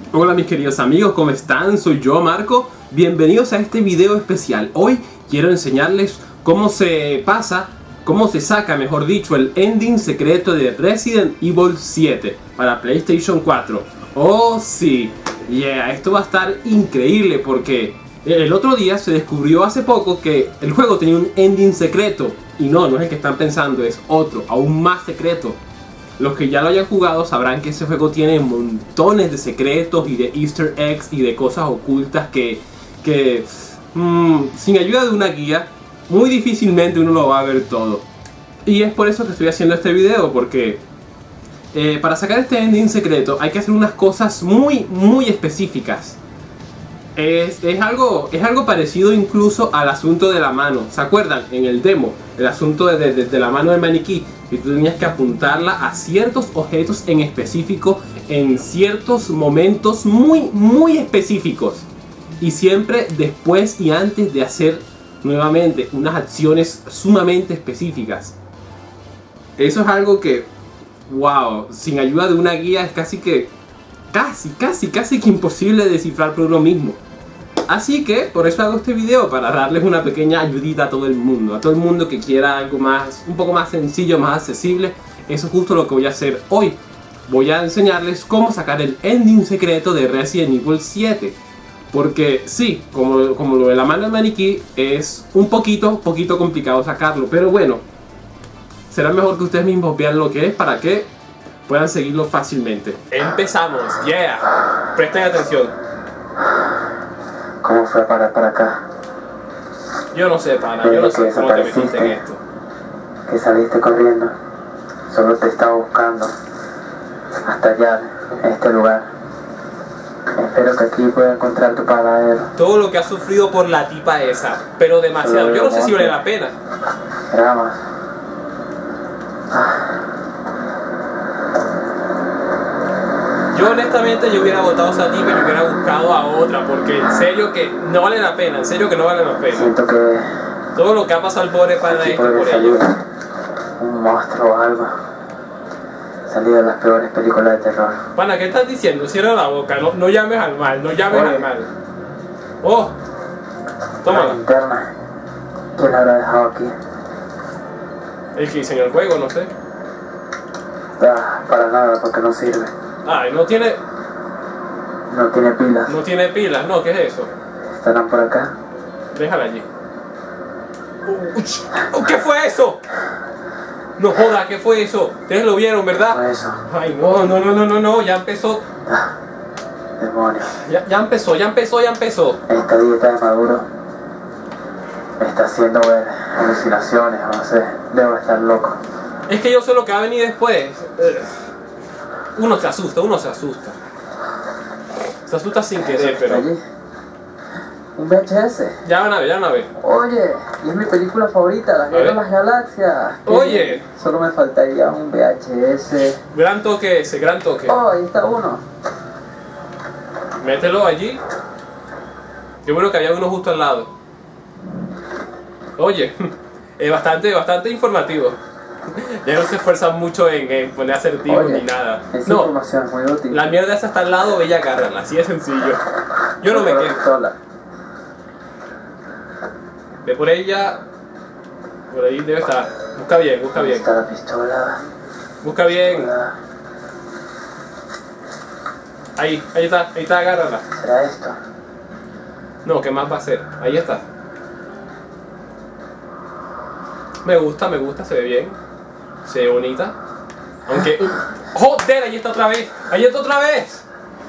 Hola mis queridos amigos, ¿cómo están? Soy yo, Marco. Bienvenidos a este video especial. Hoy quiero enseñarles cómo se saca, mejor dicho, el ending secreto de Resident Evil 7 para PlayStation 4. Oh sí, esto va a estar increíble porque el otro día se descubrió hace poco que el juego tenía un ending secreto. Y no es el que están pensando, es otro, aún más secreto. Los que ya lo hayan jugado sabrán que ese juego tiene montones de secretos y de easter eggs y de cosas ocultas que sin ayuda de una guía muy difícilmente uno lo va a ver todo. Y es por eso que estoy haciendo este video, porque para sacar este ending secreto hay que hacer unas cosas muy específicas. Es algo parecido incluso al asunto de la mano. ¿Se acuerdan? En el demo, el asunto de la mano del maniquí, y tú tenías que apuntarla a ciertos objetos en específico en ciertos momentos muy específicos, y siempre después y antes de hacer nuevamente unas acciones sumamente específicas. Eso es algo que, wow, sin ayuda de una guía es casi que imposible de descifrar por uno mismo. Así que por eso hago este video, para darles una pequeña ayudita a todo el mundo que quiera algo un poco más sencillo, más accesible. Eso es justo lo que voy a hacer hoy. Voy a enseñarles cómo sacar el ending secreto de Resident Evil 7. Porque sí, como lo de la mano del maniquí, es un poquito complicado sacarlo. Pero bueno, será mejor que ustedes mismos vean lo que es para que puedan seguirlo fácilmente. Empezamos, presten atención. ¿Cómo fue parar para acá? Yo no sé, pana, yo no sé cómo te metiste en esto. Que saliste corriendo. Solo te estaba buscando. Hasta allá, en este lugar. Espero que aquí pueda encontrar tu paradero. Todo lo que has sufrido por la tipa esa, pero demasiado. Yo no sé si vale la pena. Dramas. Yo honestamente hubiera votado a esa tipa y hubiera buscado a otra, porque en serio que no vale la pena, Siento que todo lo que ha pasado al pobre pana este por salir ello. un monstruo o algo. Salido de las peores películas de terror. Pana, ¿qué estás diciendo? Cierra la boca, no llames al mal, no llames al mal. Oh, La tómala. linterna. ¿Quién la habrá dejado aquí? El que diseñó el juego, no sé. Para nada, porque no sirve. Ay, no tiene pilas. No tiene pilas, no, ¿qué es eso? ¿Estarán por acá? Déjala allí. ¿Qué fue eso? No joda, ¿qué fue eso? Ustedes lo vieron, ¿verdad? ¿Qué fue eso? Ay, no, ya empezó. Demonios. Ya empezó. Esta dieta de Maduro me está haciendo ver alucinaciones, no sé. Debo estar loco. Es que yo sé lo que va a venir después. Uno se asusta. Se asusta sin querer, pero... Allí. Un VHS. Ya van a ver. Oye, y es mi película favorita, La Guerra de las Galaxias. Oye. Solo me faltaría un VHS. Gran toque ese, gran toque. Oh, ahí está uno. Mételo allí. Qué bueno que había uno justo al lado. Oye, es bastante informativo. Ya no se esfuerzan mucho en poner acertijos ni nada. Esa información es muy útil. La mierda esa está al lado, ve y agárrala, así de sencillo. Yo no me quedo. Ve por ella. Por ahí debe estar. Busca bien. Está la pistola. Busca bien. Ahí está, agárrala. ¿Será esto? No, ¿qué más va a ser? Ahí está. Me gusta, se ve bien. Se ve bonita. Aunque... ¡Joder! Ahí está otra vez.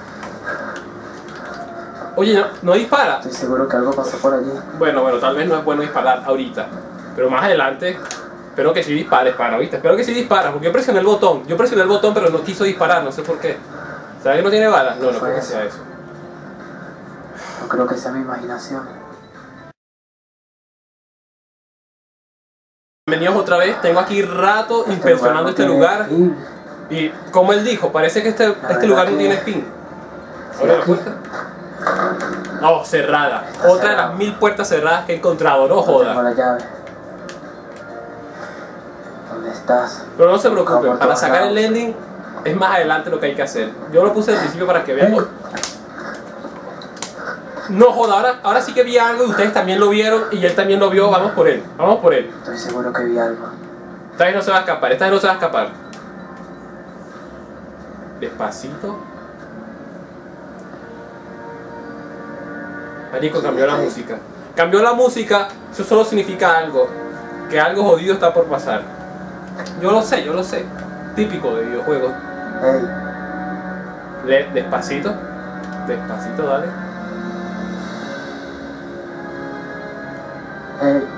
Oye, no dispara. Estoy seguro que algo pasó por allí. Bueno, tal vez no es bueno disparar ahorita, pero más adelante espero que sí dispares, ¿viste? Espero que sí disparas, porque yo presioné el botón, pero no quiso disparar, no sé por qué. ¿Sabes que no tiene balas? No creo que sea eso. No creo que sea mi imaginación. Bienvenidos otra vez, tengo aquí rato inspeccionando este lugar. Y como él dijo, parece que este lugar no tiene fin. ¿Abre la puerta? No, cerrada. Otra de las 1000 puertas cerradas que he encontrado, no joda. Tengo la llave. ¿Dónde estás? Pero no se preocupen, para sacar el ending es más adelante lo que hay que hacer. Yo lo puse al principio para que vean. No joda, ahora sí que vi algo y ustedes también lo vieron y él también lo vio. Vamos por él, vamos por él. Estoy seguro que vi algo. Esta vez no se va a escapar, esta vez no se va a escapar. Despacito. Marico, cambió la música. Cambió la música, eso solo significa algo. Que algo jodido está por pasar. Yo lo sé, yo lo sé. Típico de videojuegos. Hey. Despacito. Despacito, dale. Hey.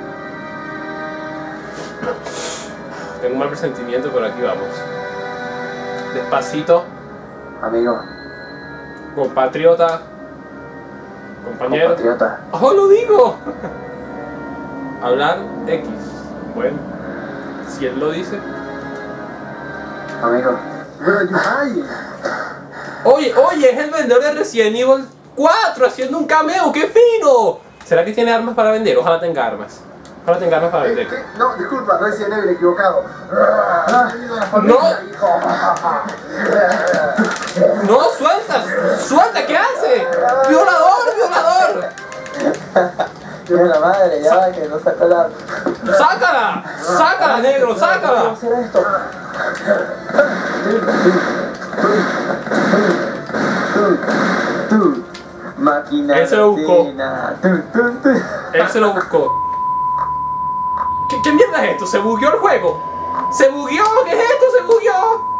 Tengo un mal presentimiento, pero aquí vamos. Despacito. Amigo. Compatriota. Compañero. Compatriota. ¡Oh, lo digo! Hablar X. Bueno, si él lo dice. Amigo. Where are you hiding? Oye, es el vendedor de Resident Evil 4 haciendo un cameo, ¡qué fino! ¿Será que tiene armas para vender? Ojalá tenga armas. Ojalá tenga armas para vender. ¿Qué? No, disculpa, Resident Evil equivocado. No. No, suelta, ¿qué hace? ¡Violador! Tiene la madre, ya va, que no saca la... ¡Sácala, negro, sácala! ¿Cómo hacer esto? Tú, máquina. Él se lo buscó. Tú. Él se lo buscó. ¿Qué mierda es esto? ¿Se bugueó el juego? ¿Se bugueó? ¿Qué es esto? ¿Se bugueó?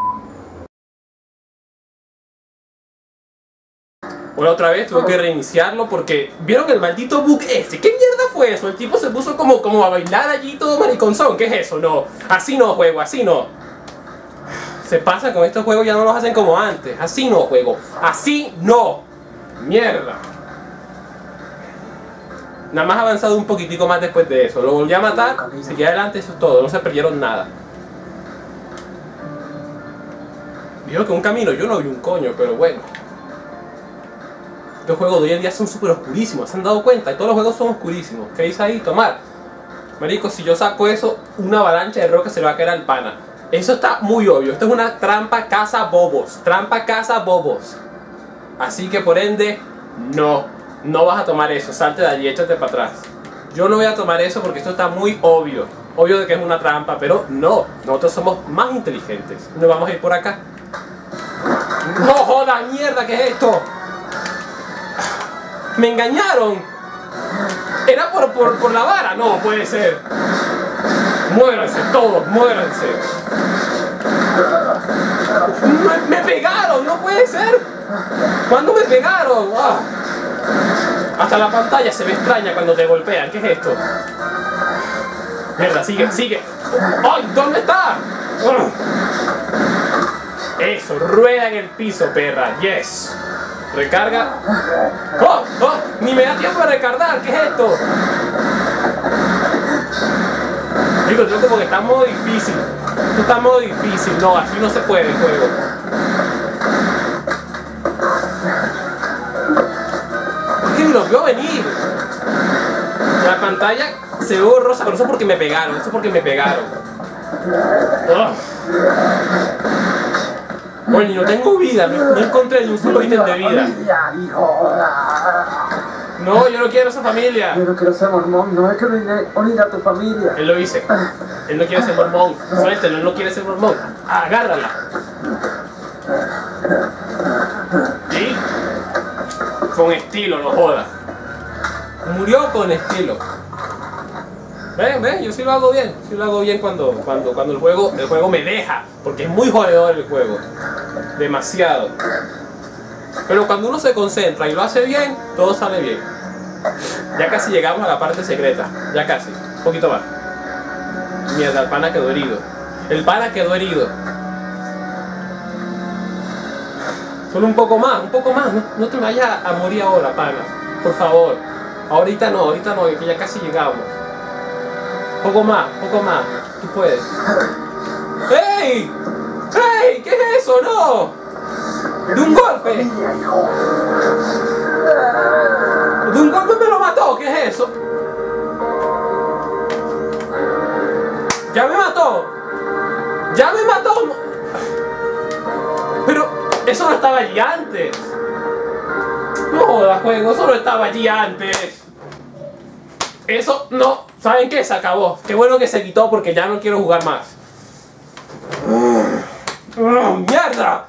Bueno, otra vez tuve que reiniciarlo porque ¿vieron el maldito bug ese? ¿Qué mierda fue eso? El tipo se puso como a bailar allí todo mariconzón. ¿Qué es eso? No, así no juego, así no. Se pasa con estos juegos, ya no los hacen como antes. Así no juego, así no. Mierda. Nada más avanzado un poquitico más después de eso. Lo volví a matar, seguí adelante, eso es todo. No se perdieron nada. Dijo que un camino, yo no vi un coño, pero bueno. Estos juegos de hoy en día son súper oscurísimos, ¿se han dado cuenta? Y todos los juegos son oscurísimos. ¿Qué dice ahí? Tomar. Marico, si yo saco eso, una avalancha de roca se le va a caer al pana. Eso está muy obvio. Esto es una trampa caza bobos. Trampa caza bobos. Así que por ende, no vas a tomar eso. Salte de allí, échate para atrás. Yo no voy a tomar eso porque esto está muy obvio. Obvio de que es una trampa, pero no. Nosotros somos más inteligentes. Nos vamos a ir por acá. ¡No joda, mierda! ¿Qué es esto? ¡Me engañaron! ¿Era por la vara? No, puede ser. Muéranse todos, muéranse. Me pegaron, no puede ser. ¿Cuándo me pegaron? ¡Ah! Hasta la pantalla se ve extraña cuando te golpean. ¿Qué es esto? Mierda, sigue. ¡Ay! ¿Dónde está? Eso, rueda en el piso, perra. Yes. Recarga. ¡Oh! Ni me da tiempo de recargar. ¿Qué es esto? Digo, yo como que está en modo difícil. Esto está en modo difícil. No, así no se puede el juego. Es que ni los veo venir. La pantalla se ve borrosa, pero eso es porque me pegaron. Eso es porque me pegaron. Coño, no tengo vida. No encontré ni un solo ítem de vida. No, yo no quiero esa familia. Yo no quiero ser mormón, no hay que unir a tu familia. Él lo dice. Él no quiere ser mormón. Suéltelo, él no quiere ser mormón. Agárrala. ¿Sí? Con estilo, no jodas. Murió con estilo. Ven, yo sí lo hago bien. Sí lo hago bien cuando el juego me deja. Porque es muy jodedor el juego. Demasiado. Pero cuando uno se concentra y lo hace bien, todo sale bien. Ya casi llegamos a la parte secreta. Ya casi. Un poquito más. Mierda, el pana quedó herido. El pana quedó herido. Solo un poco más. No te vayas a morir ahora, pana. Por favor. Ahorita no, que ya casi llegamos. Poco más. Tú puedes. ¡Ey! ¿Qué es eso? ¡No! ¡De un golpe! ¡De un golpe me lo mató! ¿Qué es eso? ¡Ya me mató! Pero eso no estaba allí antes. No jodas. más juego, solo estaba allí antes. Eso no, ¿saben qué? Se acabó. Qué bueno que se quitó porque ya no quiero jugar más. ¡Mierda!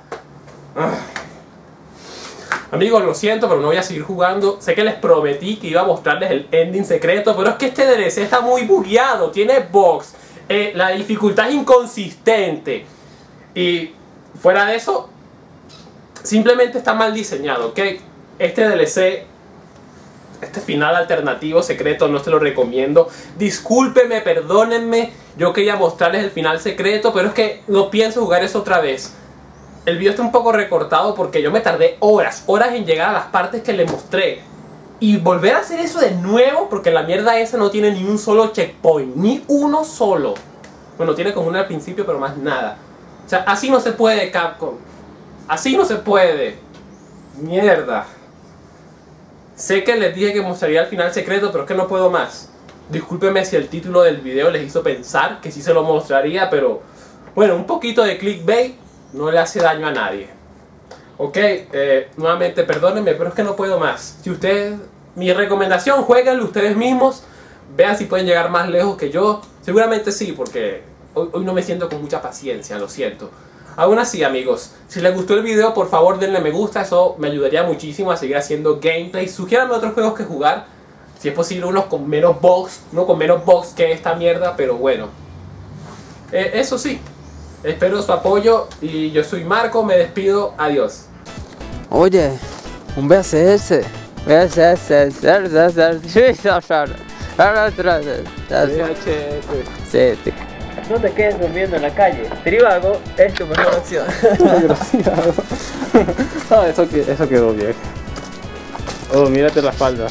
Amigos, lo siento, pero no voy a seguir jugando. Sé que les prometí que iba a mostrarles el ending secreto, pero es que este DLC está muy bugueado, tiene bugs, la dificultad es inconsistente. Y fuera de eso, simplemente está mal diseñado, ¿ok? Este DLC, este final alternativo secreto, no se lo recomiendo. Discúlpenme, perdónenme, yo quería mostrarles el final secreto, pero es que no pienso jugar eso otra vez. El video está un poco recortado porque yo me tardé horas en llegar a las partes que les mostré. Y volver a hacer eso de nuevo, porque la mierda esa no tiene ni un solo checkpoint, ni uno solo. Bueno, tiene como uno al principio, pero más nada. O sea, así no se puede, Capcom. Así no se puede. Mierda. Sé que les dije que mostraría el final secreto, pero es que no puedo más. Discúlpenme si el título del video les hizo pensar que sí se lo mostraría, pero... bueno, un poquito de clickbait no le hace daño a nadie. Ok, nuevamente perdónenme, pero es que no puedo más. Si ustedes... mi recomendación, jueguenlo ustedes mismos. Vean si pueden llegar más lejos que yo. Seguramente sí, porque hoy no me siento con mucha paciencia, lo siento. Aún así, amigos, si les gustó el video, por favor denle me gusta. Eso me ayudaría muchísimo a seguir haciendo gameplay. Sugiéranme otros juegos que jugar. Si es posible, unos con menos bugs. Uno con menos bugs que esta mierda, pero bueno. Eso sí. Espero su apoyo y yo soy Marco, me despido, adiós. Oye, un VHS. No te quedes durmiendo en la calle. Trivago es tu mejor opción. Ah, eso quedó bien. Oh, mírate la espalda.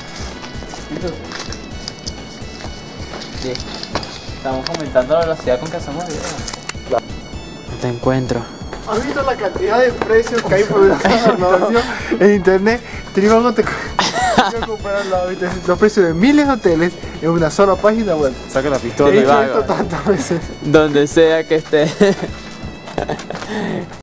Sí. Estamos aumentando la velocidad con que hacemos videos. No te encuentro. ¿Has visto la cantidad de precios que hay por el anuncio en internet? Trivago te comparar los precios de miles de hoteles en una sola página web. Saca la Te pistola he y dicho va. esto tantas veces. Donde sea que esté.